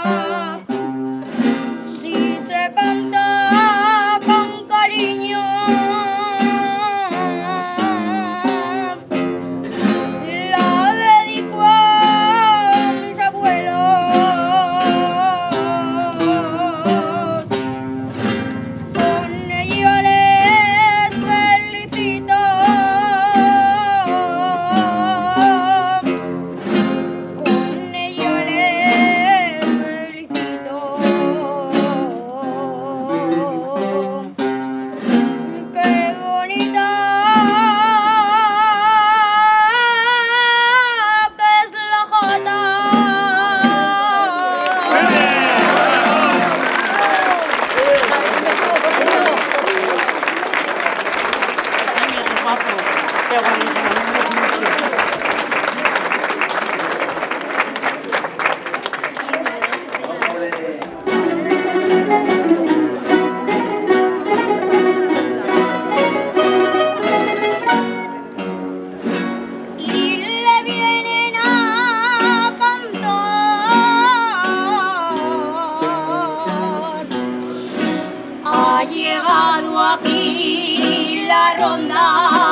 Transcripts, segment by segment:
si se canta con cariño, la dedico a mis abuelos. Con ello les felicito, con ello les felicito. Qué bonita que es la jota. Y le vienen a cantar. Ha llegado aquí la ronda.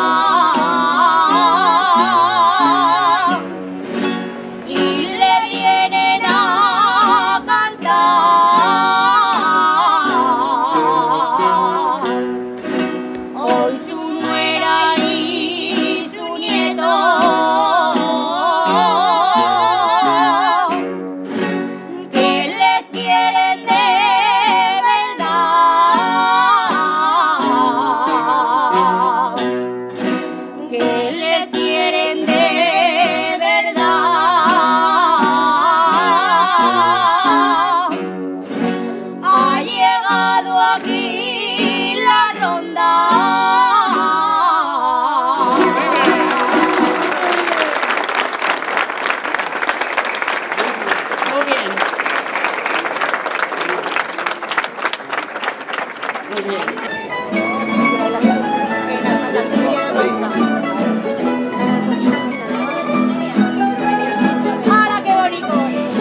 Y le vienen a cantar. Hoy su nuera y su nieto, que les quieren de verdad, que les quieren de verdad. Ha llegado aquí la ronda. Muy bien. Muy bien. ¡Hala, qué bonito!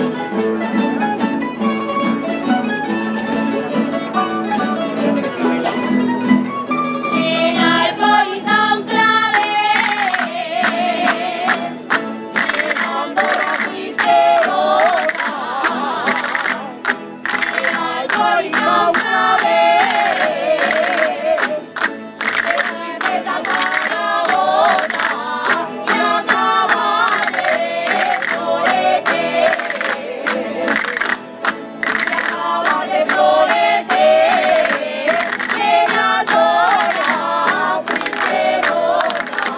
En Alcoy San Claver, llenando la cisterona. En Alcoy San Claver, desde Tarragona y acaba de florecer. Acaba de florecer, llenando la cisterona.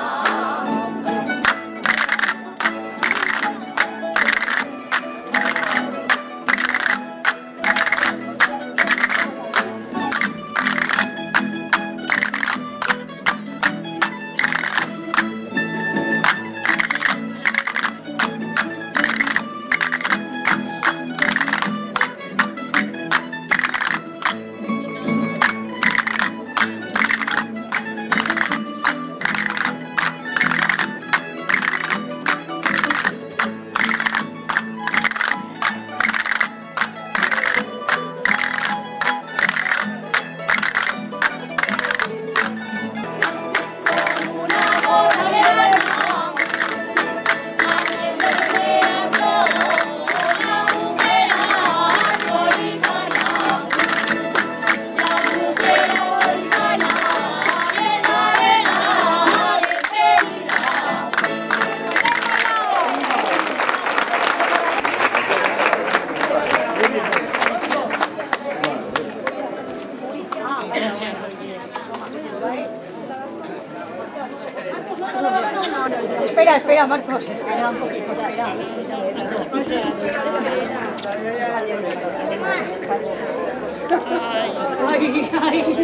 Espera, espera, Marcos, espera un poquito, espera. Ay, ay.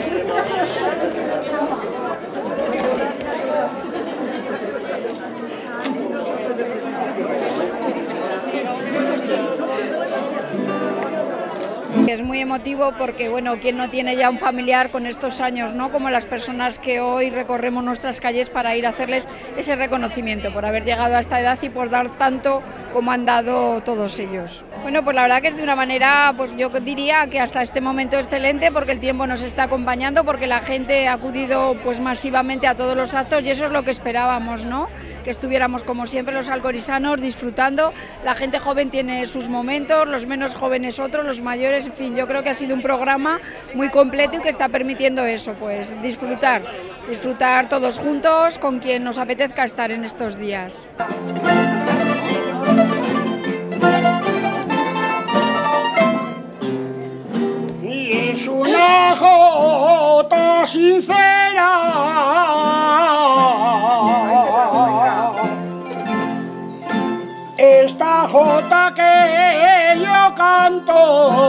Es muy emotivo porque, bueno, ¿quién no tiene ya un familiar con estos años, ¿no? Como las personas que hoy recorremos nuestras calles para ir a hacerles ese reconocimiento por haber llegado a esta edad y por dar tanto como han dado todos ellos. Bueno, pues la verdad que es de una manera, pues yo diría que hasta este momento excelente, porque el tiempo nos está acompañando, porque la gente ha acudido pues masivamente a todos los actos y eso es lo que esperábamos, ¿no? Que estuviéramos como siempre los alcorizanos disfrutando. La gente joven tiene sus momentos, los menos jóvenes otros, los mayores, en fin, yo creo que ha sido un programa muy completo y que está permitiendo eso, pues disfrutar todos juntos con quien nos apetezca estar en estos días. Y es una jota sincera, esta jota que yo canto,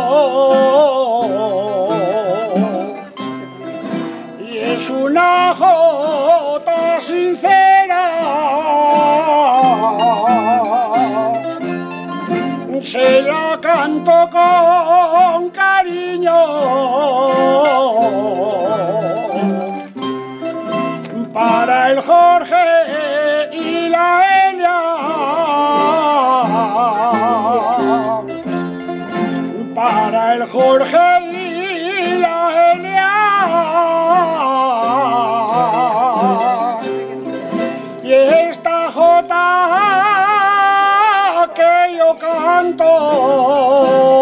y es una jota sincera, se la canto con cariño para el Jorge y la Elia, para el Jorge y la Elia, y esta jota que yo canto